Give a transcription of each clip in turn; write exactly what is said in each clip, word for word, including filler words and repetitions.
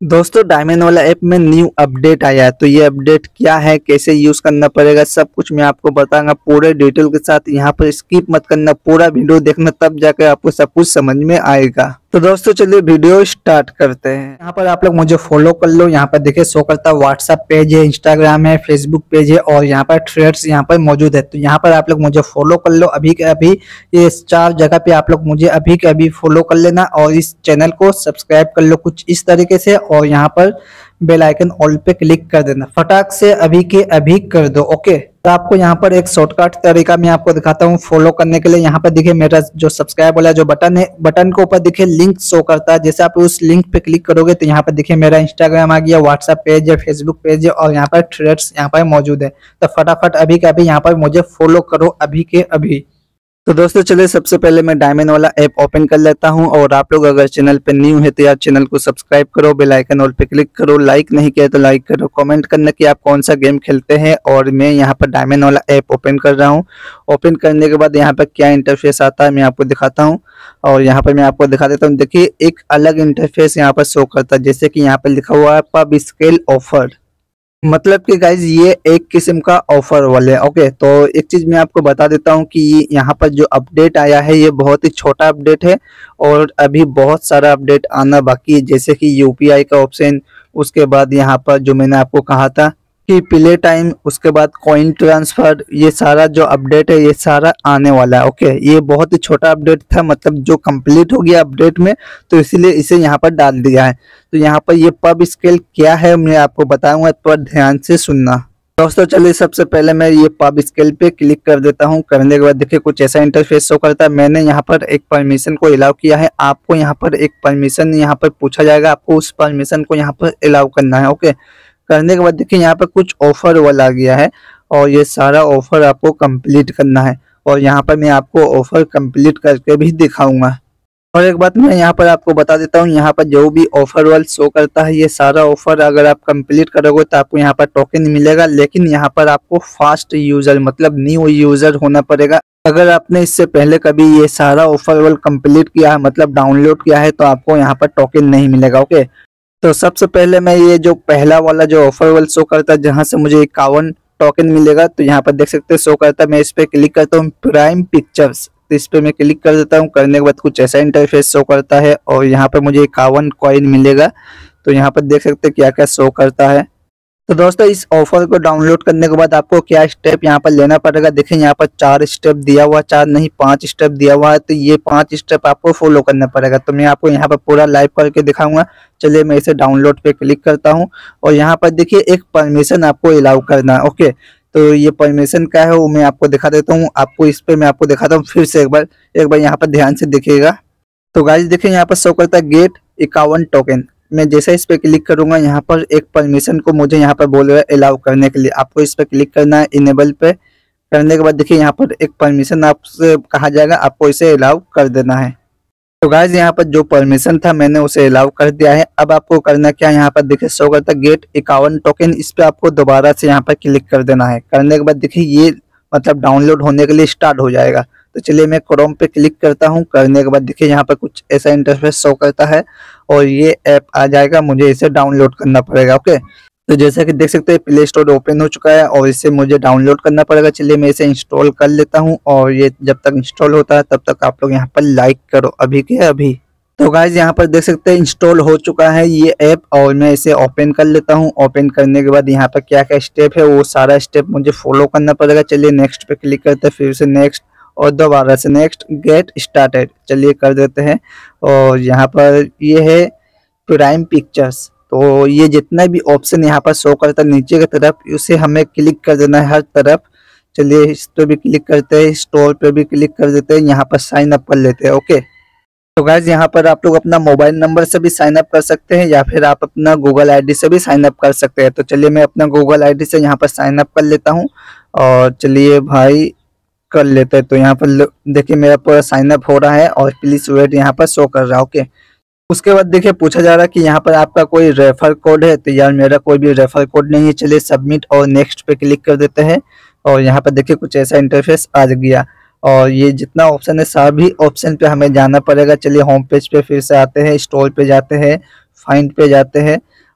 दोस्तों डायमंड वाला ऐप में न्यू अपडेट आया है। तो ये अपडेट क्या है, कैसे यूज करना पड़ेगा, सब कुछ मैं आपको बताऊंगा पूरे डिटेल के साथ। यहाँ पर स्किप मत करना, पूरा वीडियो देखना, तब जाकर आपको सब कुछ समझ में आएगा। तो दोस्तों चलिए वीडियो स्टार्ट करते हैं। यहाँ पर आप लोग मुझे फॉलो कर लो। यहाँ पर देखिए शो करता है व्हाट्सएप पेज है, इंस्टाग्राम है, फेसबुक पेज है और यहाँ पर थ्रेड्स यहाँ पर मौजूद है। तो यहाँ पर आप लोग मुझे फॉलो कर लो अभी के अभी। ये चार जगह पे आप लोग मुझे अभी के अभी फॉलो कर लेना और इस चैनल को सब्सक्राइब कर लो कुछ इस तरीके से, और यहाँ पर बेल आइकन ऑल पे क्लिक कर देना, फटाक से अभी के अभी कर दो। ओके, तो आपको यहाँ पर एक शॉर्टकट तरीका मैं आपको दिखाता हूँ फॉलो करने के लिए। यहाँ पर देखिए मेरा जो सब्सक्राइब वाला जो बटन है, बटन के ऊपर देखिए लिंक शो करता है। जैसे आप उस लिंक पे क्लिक करोगे तो यहाँ पर देखिए मेरा इंस्टाग्राम आ गया, व्हाट्सएप पेज है, फेसबुक पेज है और यहाँ पर थ्रेड्स यहाँ पर मौजूद है। तो फटाफट अभी के अभी यहाँ पर मुझे फॉलो करो अभी के अभी। तो दोस्तों चलिए सबसे पहले मैं डायमंड वाला ऐप ओपन कर लेता हूं, और आप लोग अगर चैनल पे न्यू है तो यार चैनल को सब्सक्राइब करो, बेल आइकन ऑल पे क्लिक करो, लाइक नहीं किया तो लाइक करो, कमेंट करना कि आप कौन सा गेम खेलते हैं। और मैं यहां पर डायमंड वाला ऐप ओपन कर रहा हूं। ओपन करने के बाद यहां पर क्या इंटरफेस आता है मैं आपको दिखाता हूँ, और यहाँ पर मैं आपको दिखा देता हूँ। देखिए एक अलग इंटरफेस यहाँ पर शो करता है, जैसे कि यहाँ पर लिखा हुआ है पब स्केल ऑफर, मतलब कि गाइज ये एक किस्म का ऑफर वाले। ओके, तो एक चीज मैं आपको बता देता हूँ कि यहाँ पर जो अपडेट आया है ये बहुत ही छोटा अपडेट है और अभी बहुत सारा अपडेट आना बाकी है, जैसे कि यूपीआई का ऑप्शन, उसके बाद यहाँ पर जो मैंने आपको कहा था कि प्ले टाइम, उसके बाद कॉइन ट्रांसफर, ये सारा जो अपडेट है ये सारा आने वाला है। ओके, ये बहुत ही छोटा अपडेट था, मतलब जो कंप्लीट हो गया अपडेट में, तो इसीलिए इसे यहाँ पर डाल दिया है। तो यहाँ पर ये पब स्केल क्या है मैं आपको बताऊंगा, पर ध्यान से सुनना। दोस्तों चलिए सबसे पहले मैं ये पब स्केल पे क्लिक कर देता हूँ। करने के बाद देखिए कुछ ऐसा इंटरफेस शो करता है। मैंने यहाँ पर एक परमिशन को अलाउ किया है, आपको यहाँ पर एक परमिशन यहाँ पर पूछा जाएगा, आपको उस परमिशन को यहाँ पर अलाउ करना है। ओके, करने के बाद देखिए यहाँ पर कुछ ऑफर वाला आ गया है और ये सारा ऑफर आपको कंप्लीट करना है, और यहाँ पर मैं आपको ऑफर कंप्लीट करके भी दिखाऊंगा। और एक बात मैं यहाँ पर आपको बता देता हूँ, यहाँ पर जो भी ऑफर वाल शो करता है ये सारा ऑफर अगर आप कंप्लीट करोगे तो आपको यहाँ पर टोकन मिलेगा, लेकिन यहाँ पर आपको फास्ट यूजर मतलब न्यू यूजर होना पड़ेगा। अगर आपने इससे पहले कभी ये सारा ऑफर वाल कंप्लीट किया है, मतलब डाउनलोड किया है, तो आपको यहाँ पर टोकन नहीं मिलेगा। ओके, तो सबसे पहले मैं ये जो पहला वाला जो ऑफर वाला शो करता है जहां से मुझे इक्यावन टोकन मिलेगा, तो यहाँ पर देख सकते हैं शो करता है। मैं इस पे क्लिक करता हूँ प्राइम पिक्चर्स, तो इस पे मैं क्लिक कर देता हूँ। करने के बाद कुछ ऐसा इंटरफेस शो करता है और यहाँ पर मुझे इक्यावन कॉइन मिलेगा। तो यहाँ पर देख सकते हैं क्या क्या शो करता है। तो दोस्तों इस ऑफर को डाउनलोड करने के बाद आपको क्या स्टेप यहाँ पर लेना पड़ेगा, देखें यहाँ पर चार स्टेप दिया हुआ, चार नहीं पांच स्टेप दिया हुआ है, तो ये पांच स्टेप आपको फॉलो करना पड़ेगा। तो मैं आपको यहाँ पर पूरा लाइव करके दिखाऊंगा। चलिए मैं इसे डाउनलोड पे क्लिक करता हूँ, और यहाँ पर देखिए एक परमिशन आपको अलाउ करना है। ओके, तो ये परमिशन क्या है वो मैं आपको दिखा देता हूँ। आपको इस पे मैं आपको दिखाता हूँ फिर से एक बार एक बार यहाँ पर ध्यान से देखिएगा। तो गाइस देखिए यहाँ पर शो करता है गेट इक्यावन टोकन। मैं जैसे इस पे क्लिक करूंगा यहाँ पर एक परमिशन को मुझे यहाँ पर बोल रहा है अलाउ करने के लिए, आपको इस पे क्लिक करना है इनेबल पे। करने के बाद देखिए यहाँ पर एक परमिशन आपसे कहा जाएगा, आपको इसे अलाउ कर देना है। तो गाइस यहाँ पर जो परमिशन था मैंने उसे अलाउ कर दिया है। अब आपको करना क्या, यहाँ पर देखिए शो करता है गेट इक्यावन टोकन, इस पे आपको दोबारा से यहाँ पर क्लिक कर देना है। करने के बाद देखिए ये मतलब डाउनलोड होने के लिए स्टार्ट हो जाएगा। तो चलिए मैं क्रोम पे क्लिक करता हूँ। करने के बाद देखिए यहाँ पर कुछ ऐसा इंटरफेस शो करता है और ये ऐप आ जाएगा, मुझे इसे डाउनलोड करना पड़ेगा। ओके, तो जैसा कि देख सकते हैं प्ले स्टोर ओपन हो चुका है और इसे मुझे डाउनलोड करना पड़ेगा। चलिए मैं इसे इंस्टॉल कर लेता हूँ, और ये जब तक इंस्टॉल होता है तब तक आप लोग यहाँ पर लाइक करो अभी के अभी। तो गाइज यहाँ पर देख सकते हैं इंस्टॉल हो चुका है ये ऐप, और मैं इसे ओपन कर लेता हूँ। ओपन करने के बाद यहाँ पर क्या क्या स्टेप है वो सारा स्टेप मुझे फॉलो करना पड़ेगा। चलिए नेक्स्ट पे क्लिक करते हैं, फिर से नेक्स्ट और दोबारा से नेक्स्ट, गेट स्टार्टेड चलिए कर देते हैं। और यहाँ पर ये है प्राइम पिक्चर्स, तो ये जितना भी ऑप्शन यहाँ पर शो करता है नीचे की तरफ उसे हमें क्लिक कर देना है हर तरफ। चलिए इस पे भी क्लिक करते हैं, स्टोर पे भी क्लिक कर देते हैं, यहाँ पर साइन अप कर लेते हैं। ओके, तो गाइज यहाँ पर आप लोग अपना मोबाइल नंबर से भी साइन अप कर सकते हैं या फिर आप अपना गूगल आईडी से भी साइन अप कर सकते हैं। तो चलिए मैं अपना गूगल आईडी से यहाँ पर साइन अप कर लेता हूँ, और चलिए भाई कर लेते हैं। तो यहाँ पर देखिए मेरा पूरा साइन अप हो रहा है और प्लीज वेट यहाँ पर शो कर रहा है। ओके, उसके बाद देखिए पूछा जा रहा है कि यहाँ पर आपका कोई रेफर कोड है, तो यार मेरा कोई भी रेफर कोड नहीं है। चलिए सबमिट और नेक्स्ट पे क्लिक कर देते हैं, और यहाँ पर देखिए कुछ ऐसा इंटरफेस आ गया, और ये जितना ऑप्शन है सभी ऑप्शन पे हमें जाना पड़ेगा। चलिए होम पेज पे फिर से आते हैं, स्टोर पे जाते हैं, फाइंड पे जाते हैं,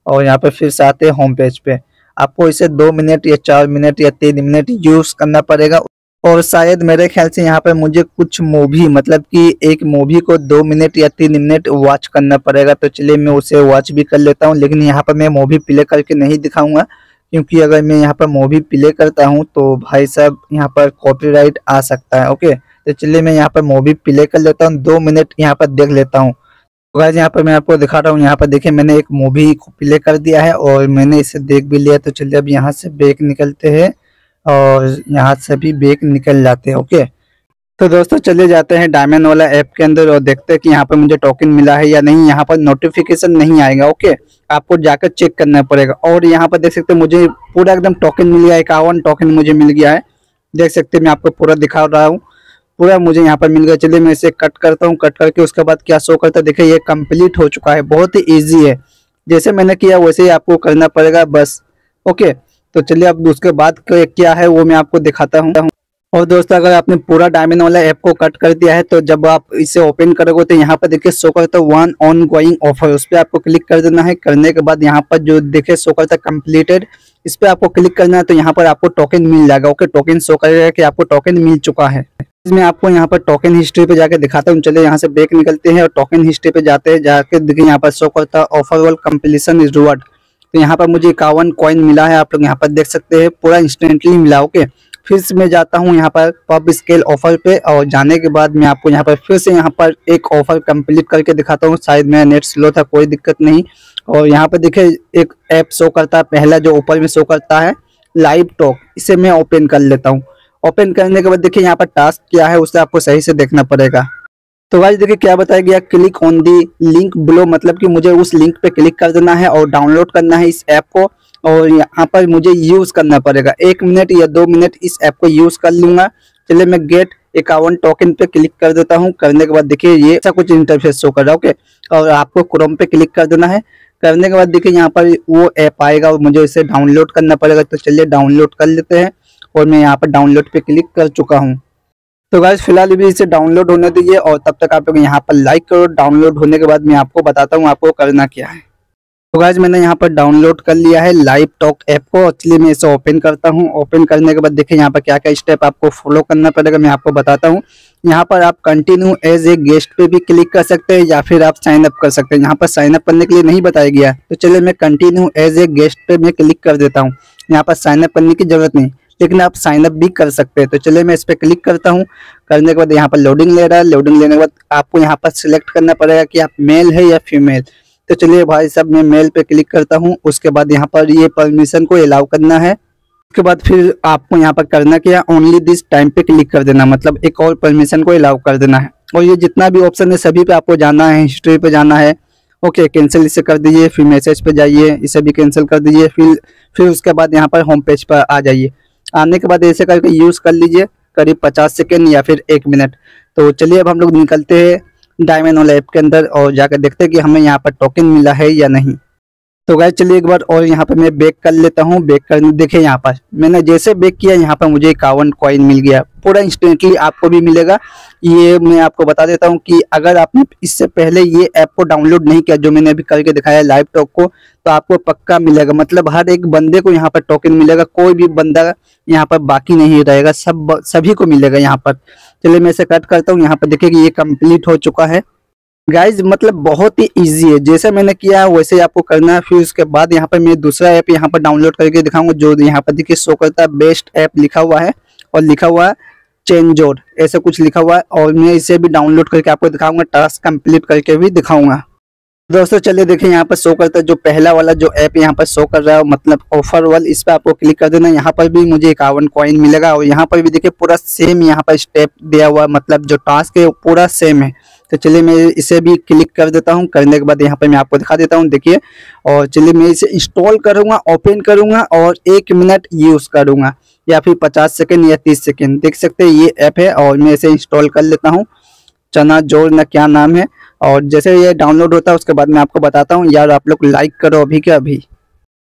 और यहाँ पर फिर से आते हैं होम पेज पे। आपको इसे दो मिनट या चार मिनट या तीन मिनट यूज करना पड़ेगा। और शायद मेरे ख्याल से यहाँ पर मुझे कुछ मूवी मतलब कि एक मूवी को दो मिनट या तीन मिनट वॉच करना पड़ेगा। तो चलिए मैं उसे वॉच भी कर लेता हूँ, लेकिन यहाँ पर मैं मूवी प्ले करके नहीं दिखाऊंगा, क्योंकि अगर मैं यहाँ पर मूवी प्ले करता हूँ तो भाई साहब यहाँ पर कॉपीराइट आ सकता है। ओके, तो चलिए मैं यहाँ पर मूवी प्ले कर लेता हूँ, दो मिनट यहाँ पर देख लेता हूँ। तो गाइस यहाँ पर मैं आपको दिखा रहा हूँ, यहाँ पर देखिए मैंने एक मूवी को प्ले कर दिया है और मैंने इसे देख भी लिया। तो चलिए अब यहाँ से बैक निकलते हैं और यहाँ से भी बैक निकल जाते हैं। ओके, तो दोस्तों चले जाते हैं डायमंड वाला ऐप के अंदर और देखते हैं कि यहाँ पर मुझे टोकन मिला है या नहीं। यहाँ पर नोटिफिकेशन नहीं आएगा। ओके, आपको जाकर चेक करना पड़ेगा। और यहाँ पर देख सकते हैं मुझे पूरा एकदम टोकन मिल गया, इक्यावन टोकन मुझे मिल गया है। देख सकते हैं मैं आपको पूरा दिखा रहा हूँ, पूरा मुझे यहाँ पर मिल गया। चलिए मैं इसे कट करता हूँ, कट करके उसके बाद क्या शो करता है देखिए ये कंप्लीट हो चुका है। बहुत ही ईजी है, जैसे मैंने किया वैसे ही आपको करना पड़ेगा बस। ओके, तो चलिए अब उसके बाद क्या है वो मैं आपको दिखाता हूँ। और दोस्तों अगर आपने पूरा डायमंड वाला ऐप को कट कर दिया है तो जब आप इसे ओपन करोगे तो यहाँ पर देखिए शो करता है वन ऑन गोइंग ऑफर, उस पर आपको क्लिक कर देना है। करने के बाद यहाँ पर जो देखिए शो करता है कंप्लीटेड, इस पर आपको क्लिक करना है तो यहाँ पर आपको टोकन मिल जाएगा। ओके, टोकन शो करेगा कि आपको टोकन मिल चुका है। इसमें आपको यहाँ पर टोकन हिस्ट्री पे जाके दिखाता हूँ। चलिए यहाँ से बैक निकलते हैं और टोकन हिस्ट्री पे जाते हैं। जाके देखिए यहाँ पर शो करता है offer world completion is reward. तो यहाँ पर मुझे इक्यावन कॉइन मिला है, आप लोग यहाँ पर देख सकते हैं, पूरा इंस्टेंटली मिला। ओके, फिर से मैं जाता हूँ यहाँ पर पब स्केल ऑफर पे और जाने के बाद मैं आपको यहाँ पर फिर से यहाँ पर एक ऑफर कंप्लीट करके दिखाता हूँ। शायद मेरा नेट स्लो था, कोई दिक्कत नहीं। और यहाँ पर देखिए एक ऐप शो करता है, पहला जो ऊपर में शो करता है लाइव टॉक, इसे मैं ओपन कर लेता हूँ। ओपन करने के बाद देखिए यहाँ पर टास्क क्या है उसे आपको सही से देखना पड़ेगा। तो गाइस देखिए क्या बताया गया, click on the link below, मतलब कि मुझे उस लिंक पे क्लिक कर देना है और डाउनलोड करना है इस ऐप को। और यहाँ पर मुझे यूज करना पड़ेगा, एक मिनट या दो मिनट इस ऐप को यूज कर लूंगा। चलिए मैं गेट इक्यावन टोकन पे क्लिक कर देता हूँ। करने के बाद देखिए ये ऐसा कुछ इंटरफेस शो कर रहा है। ओके, और आपको क्रोम पे क्लिक कर देना है। करने के बाद देखिए यहाँ पर वो ऐप आएगा और मुझे इसे डाउनलोड करना पड़ेगा। तो चलिए डाउनलोड कर लेते हैं और मैं यहाँ पर डाउनलोड पे क्लिक कर चुका हूँ। तो गाइस फिलहाल भी इसे डाउनलोड होने दीजिए और तब तक आप लोग यहाँ पर लाइक करो। डाउनलोड होने के बाद मैं आपको बताता हूँ आपको करना क्या है। तो गाइस मैंने यहाँ पर डाउनलोड कर लिया है लाइव टॉक ऐप को। चलिए मैं इसे ओपन करता हूँ। ओपन करने के बाद देखिए यहाँ पर क्या क्या स्टेप आपको फॉलो करना पड़ेगा मैं आपको बताता हूँ। यहाँ पर आप कंटिन्यू एज ए गेस्ट पे भी क्लिक कर सकते हैं या फिर आप साइन अप कर सकते हैं। यहाँ पर साइन अप करने के लिए नहीं बताया गया है, तो चलिए मैं कंटिन्यू एज ए गेस्ट पे मैं क्लिक कर देता हूँ। यहाँ पर साइन अप करने की जरूरत नहीं, लेकिन आप साइन अप भी कर सकते हैं। तो चलिए मैं इस पर क्लिक करता हूँ। करने के बाद यहाँ पर लोडिंग ले रहा है। लोडिंग लेने के बाद आपको यहाँ पर सिलेक्ट करना पड़ेगा कि आप मेल है या फीमेल। तो चलिए भाई साहब मैं मेल पे क्लिक करता हूँ। उसके बाद यहाँ पर ये परमिशन को अलाउ करना है। उसके बाद फिर आपको यहाँ पर करना क्या, ओनली दिस टाइम पे क्लिक कर देना, मतलब एक और परमिशन को अलाउ कर देना है। और ये जितना भी ऑप्शन है सभी पे आपको जाना है, हिस्ट्री पे जाना है। ओके, कैंसिल इसे कर दीजिए, फिर मैसेज पे जाइए, इसे भी कैंसिल कर दीजिए। फिर फिर उसके बाद यहाँ पर होम पेज पर आ जाइए। आने के बाद ऐसे करके यूज़ कर लीजिए करीब पचास सेकेंड या फिर एक मिनट। तो चलिए अब हम लोग निकलते हैं डायमंड वाला ऐप के अंदर और जाकर देखते हैं कि हमें यहाँ पर टोकन मिला है या नहीं। तो गाइस चलिए एक बार और यहाँ पे मैं बैक कर लेता हूँ। बैक करने देखिए यहाँ पर मैंने जैसे बैक किया यहाँ पर मुझे इक्यावन कॉइन मिल गया, पूरा इंस्टेंटली आपको भी मिलेगा। ये मैं आपको बता देता हूँ कि अगर आपने इससे पहले ये ऐप को डाउनलोड नहीं किया जो मैंने अभी करके दिखाया लाइव टॉक को, तो आपको पक्का मिलेगा, मतलब हर एक बंदे को यहाँ पर टोकन मिलेगा। कोई भी बंदा यहाँ पर बाकी नहीं रहेगा, सब सभी को मिलेगा यहाँ पर। चलिए मैं इसे कट करता हूँ। यहाँ पर देखिए कि ये कंप्लीट हो चुका है गाइज, मतलब बहुत ही इजी है, जैसे मैंने किया है वैसे ही आपको करना है। फिर उसके बाद यहाँ पर मैं दूसरा ऐप यहाँ पर डाउनलोड करके दिखाऊंगा जो यहाँ पर देखिए शो करता है बेस्ट ऐप लिखा हुआ है और लिखा हुआ है चेंजोर, ऐसा कुछ लिखा हुआ है। और मैं इसे भी डाउनलोड करके आपको दिखाऊंगा, टास्क कंप्लीट करके भी दिखाऊंगा। दोस्तों चलिए देखिए यहाँ पर शो करता है जो पहला वाला जो ऐप यहाँ पर शो कर रहा है मतलब ऑफर वाल, इस पर आपको क्लिक कर देना। यहाँ पर भी मुझे इक्यावन कॉइन मिलेगा और यहाँ पर भी देखिए पूरा सेम यहाँ पर स्टेप दिया हुआ, मतलब जो टास्क है वो पूरा सेम है। तो चलिए मैं इसे भी क्लिक कर देता हूँ। करने के बाद यहाँ पर मैं आपको दिखा देता हूँ देखिए। और चलिए मैं इसे इंस्टॉल करूँगा, ओपन करूँगा और एक मिनट यूज़ करूँगा या फिर पचास सेकेंड या तीस सेकेंड, देख सकते हैं ये ऐप है। और मैं इसे इंस्टॉल कर लेता हूँ, चना जोर ना क्या नाम है। और जैसे ये डाउनलोड होता है उसके बाद मैं आपको बताता हूँ। यार आप लोग लाइक करो अभी के अभी।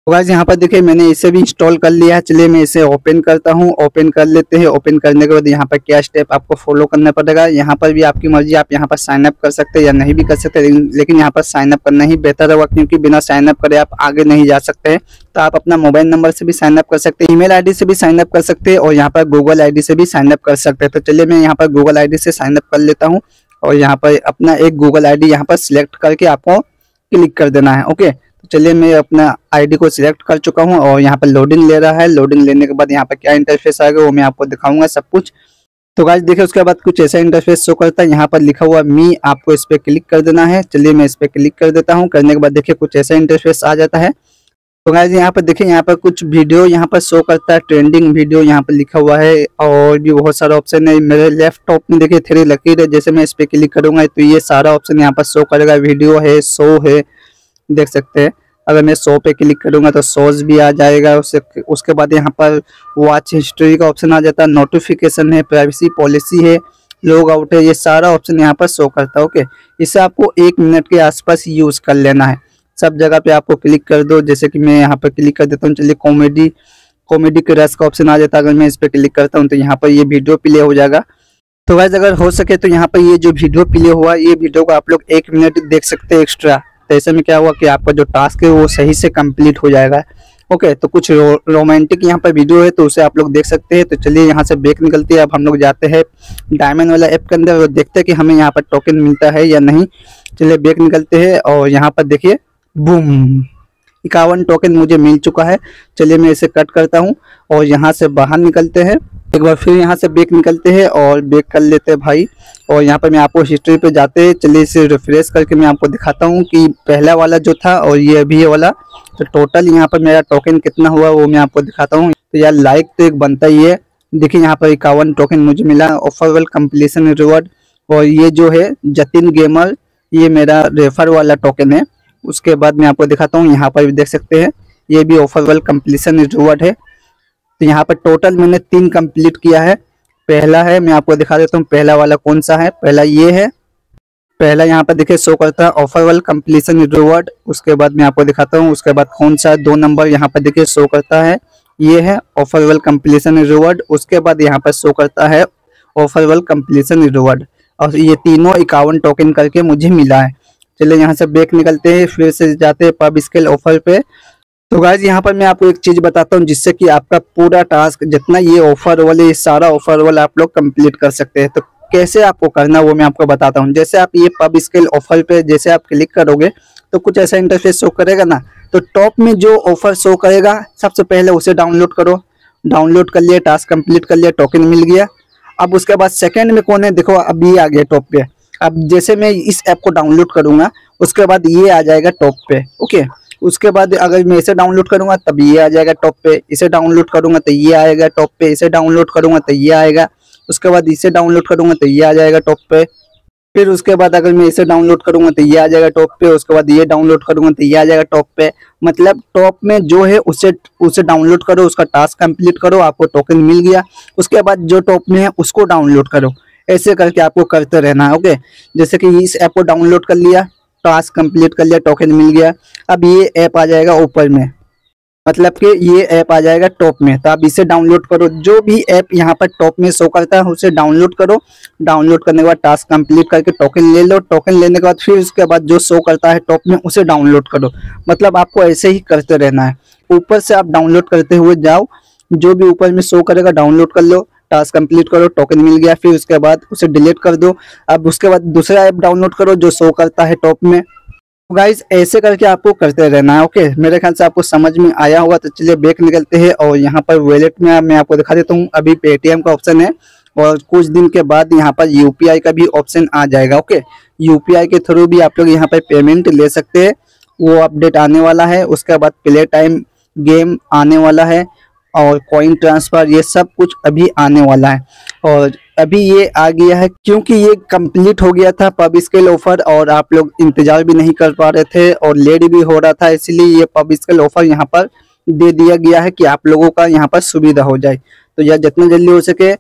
तो गाइस यहाँ पर देखिए मैंने इसे भी इंस्टॉल कर लिया है। चलिए मैं इसे ओपन करता हूँ। ओपन कर लेते हैं। ओपन करने के बाद यहाँ पर क्या स्टेप आपको फॉलो करना पड़ेगा, यहाँ पर भी आपकी मर्जी, आप यहाँ पर साइन अप कर सकते हैं या नहीं भी कर सकते, लेकिन यहाँ पर साइन अप करना ही बेहतर होगा, क्योंकि बिना साइन अप करे आप आगे नहीं जा सकते हैं। तो आप अपना मोबाइल नंबर से भी साइन अप कर सकते हैं, ईमेल आईडी से भी साइन अप कर सकते हैं और यहाँ पर गूगल आईडी से भी साइन अप कर सकते हैं। तो चलिए मैं यहाँ पर गूगल आईडी से साइन अप कर लेता हूँ और यहाँ पर अपना एक गूगल आईडी यहाँ पर सिलेक्ट करके आपको क्लिक कर देना है। ओके, तो चलिए मैं अपना आईडी को सिलेक्ट कर चुका हूँ और यहाँ पर लोडिंग ले रहा है। लोडिंग लेने के बाद यहाँ पर क्या इंटरफेस आएगा वो मैं आपको दिखाऊंगा सब कुछ। तो गाइस देखिए उसके बाद कुछ ऐसा इंटरफेस शो करता है, यहाँ पर लिखा हुआ मी, आपको इस पर क्लिक कर देना है। चलिए मैं इस पर क्लिक कर देता हूँ। करने के बाद देखिए कुछ ऐसा इंटरफेस आ जाता है। तो गाइस यहाँ पर देखिए यहाँ पर कुछ वीडियो यहाँ पर शो करता है, ट्रेंडिंग वीडियो यहाँ पर लिखा हुआ है और भी बहुत सारा ऑप्शन है। मेरे लेफ्ट टॉप में देखिए थ्री लकीर है, जैसे मैं इस पर क्लिक करूंगा तो ये सारा ऑप्शन यहाँ पर शो करेगा। वीडियो है, शो है, देख सकते हैं। अगर मैं शो पे क्लिक करूंगा तो शोज भी आ जाएगा। उससे उसके बाद यहाँ पर वॉच हिस्ट्री का ऑप्शन आ जाता है, नोटिफिकेशन है, प्राइवेसी पॉलिसी है, लॉग आउट है, ये सारा ऑप्शन यहाँ पर शो करता है। ओके, इसे आपको एक मिनट के आसपास यूज कर लेना है। सब जगह पे आपको क्लिक कर दो, जैसे कि मैं यहाँ पर क्लिक कर देता हूँ। चलिए कॉमेडी कॉमेडी के रस का ऑप्शन आ जाता है। अगर मैं इस पर क्लिक करता हूँ तो यहाँ पर ये वीडियो प्ले हो जाएगा। तो गाइस अगर हो सके तो यहाँ पर ये जो वीडियो प्ले हुआ, ये वीडियो को आप लोग एक मिनट देख सकते हैं एक्स्ट्रा। तो ऐसे में क्या हुआ कि आपका जो टास्क है वो सही से कंप्लीट हो जाएगा। ओके, तो कुछ रो, रोमांटिक यहाँ पर वीडियो है तो उसे आप लोग देख सकते हैं। तो चलिए यहाँ से बैक निकलती है। अब हम लोग जाते हैं डायमंड वाला ऐप के अंदर और देखते हैं कि हमें यहाँ पर टोकन मिलता है या नहीं। चलिए बैक निकलते हैं और यहाँ पर देखिए बूम, इक्यावन टोकन मुझे मिल चुका है। चलिए मैं इसे कट करता हूँ और यहाँ से बाहर निकलते हैं। एक बार फिर यहाँ से बैक निकलते हैं और बैक कर लेते हैं भाई। और यहाँ पर मैं आपको हिस्ट्री पे जाते हैं। चलिए इसे रिफ्रेश करके मैं आपको दिखाता हूँ कि पहला वाला जो था और ये अभी ये वाला, तो टोटल यहाँ पर मेरा टोकन कितना हुआ वो मैं आपको दिखाता हूँ। तो यार लाइक तो एक बनता ही है। देखिए यहाँ पर इक्यावन टोकन मुझे मिला, ऑफर कंप्लीशन रिवॉर्ड। और ये जो है जतिन गेमर, ये मेरा रेफर वाला टोकन है। उसके बाद मैं आपको दिखाता हूँ, यहाँ पर भी देख सकते हैं ये भी ऑफर वाला कंप्लीशन रिवॉर्ड है। तो यहाँ पर टोटल मैंने तीन कंप्लीट किया है। पहला है, मैं आपको दिखा देता हूँ पहला वाला कौन सा है। पहला ये है, पहला यहाँ पर देखिए शो करता है ऑफर वाला कंप्लीशन रिवॉर्ड। उसके बाद मैं आपको दिखाता हूँ उसके बाद कौन सा दो नंबर यहाँ पर देखिए शो करता है, ये है ऑफर वाला कंप्लीशन रिवॉर्ड। उसके बाद यहाँ पर शो करता है ऑफर वाला कंप्लीशन रिवॉर्ड और ये तीनों इक्यावन टोकन करके मुझे मिला है। चलिए यहाँ से बैक निकलते हैं, फिर से जाते हैं पब स्केल ऑफर पे। तो गाइज यहाँ पर मैं आपको एक चीज बताता हूँ जिससे कि आपका पूरा टास्क जितना ये ऑफर वाले सारा ऑफर वाला आप लोग कंप्लीट कर सकते हैं। तो कैसे आपको करना वो मैं आपको बताता हूँ। जैसे आप ये पब स्केल ऑफर पे जैसे आप क्लिक करोगे तो कुछ ऐसा इंटरफेस शो करेगा ना। तो टॉप में जो ऑफर शो करेगा सबसे पहले उसे डाउनलोड करो। डाउनलोड कर लिया, टास्क कंप्लीट कर लिया, टोकन मिल गया। अब उसके बाद सेकंड में कौन है, देखो अब ये आ गया टॉप पे। अब जैसे मैं इस ऐप को डाउनलोड करूंगा उसके बाद ये आ जाएगा टॉप पे। ओके, उसके बाद अगर मैं इसे डाउनलोड करूंगा तब ये आ जाएगा टॉप पे। इसे डाउनलोड करूंगा तो ये आएगा टॉप पे। इसे डाउनलोड करूंगा तो ये आएगा। उसके बाद इसे डाउनलोड करूंगा तो ये आ जाएगा टॉप पे। फिर उसके बाद अगर मैं इसे डाउनलोड करूंगा तो ये आ जाएगा टॉप पे। उसके बाद ये डाउनलोड करूंगा तो ये आ जाएगा टॉप पे। मतलब टॉप में जो है उसे उसे डाउनलोड करो, उसका टास्क कंप्लीट करो, आपको टोकन मिल गया। उसके बाद जो टॉप में है उसको डाउनलोड करो। ऐसे करके आपको करते रहना है। ओके, जैसे कि इस ऐप को डाउनलोड कर लिया, टास्क कंप्लीट कर लिया, टोकन मिल गया। अब ये ऐप आ जाएगा ऊपर में, मतलब कि ये ऐप आ जाएगा टॉप में। तो आप इसे डाउनलोड करो। जो भी ऐप यहाँ पर टॉप में शो करता है उसे डाउनलोड करो। डाउनलोड करने के बाद टास्क कंप्लीट करके टोकन ले लो। टोकन लेने के बाद फिर उसके बाद जो शो करता है टॉप में उसे डाउनलोड करो। मतलब आपको ऐसे ही करते रहना है। ऊपर से आप डाउनलोड करते हुए जाओ, जो भी ऊपर में शो करेगा डाउनलोड कर लो, टास्क कंप्लीट करो, टोकन मिल गया। फिर उसके बाद उसे डिलीट कर दो। अब उसके बाद दूसरा ऐप डाउनलोड करो जो शो करता है टॉप में। गाइस ऐसे करके आपको करते रहना है। ओके, मेरे ख्याल से आपको समझ में आया होगा। तो चलिए बैक निकलते हैं और यहाँ पर वॉलेट में मैं आपको दिखा देता हूँ। अभी पेटीएम का ऑप्शन है और कुछ दिन के बाद यहाँ पर यूपीआई का भी ऑप्शन आ जाएगा। ओके, यूपीआई के थ्रू भी आप लोग यहाँ पर पेमेंट ले सकते हैं। वो अपडेट आने वाला है। उसके बाद प्ले टाइम गेम आने वाला है और कॉइन ट्रांसफर, ये सब कुछ अभी आने वाला है। और अभी ये आ गया है क्योंकि ये कंप्लीट हो गया था पब स्केल ऑफर और आप लोग इंतजार भी नहीं कर पा रहे थे और लेट भी हो रहा था, इसलिए ये पब स्केल ऑफर यहाँ पर दे दिया गया है कि आप लोगों का यहाँ पर सुविधा हो जाए। तो यह जितना जल्दी हो सके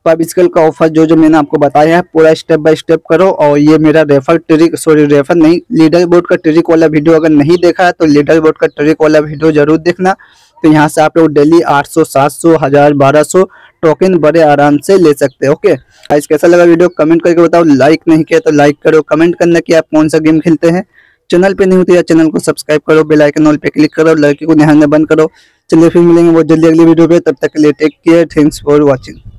पबस्कल का ऑफर जो जो मैंने आपको बताया है पूरा स्टेप बाय स्टेप करो। और ये मेरा रेफर ट्रिक सॉरी रेफर नहीं लीडर बोर्ड का ट्रिक वाला वीडियो अगर नहीं देखा है तो लीडर बोर्ड का ट्रिक वाला वीडियो जरूर देखना। तो यहाँ से आप लोग डेली आठ सौ, सात सौ, हजार, बारह सौ टोकन बड़े आराम से ले सकते हैं। ओके गाइस, कैसा लगा वीडियो कमेंट करके बताओ। लाइक नहीं किया तो लाइक करो, कमेंट करना कि आप कौन सा गेम खेलते हैं। चैनल पे नहीं होते या चैनल को सब्सक्राइब करो, बेल आइकन ऑल पे क्लिक करो, लड़की को ध्यान में बंद करो। चलिए फिर मिलेंगे बहुत जल्दी अगली वीडियो पे, तब तक के लिए take care, thanks for watching.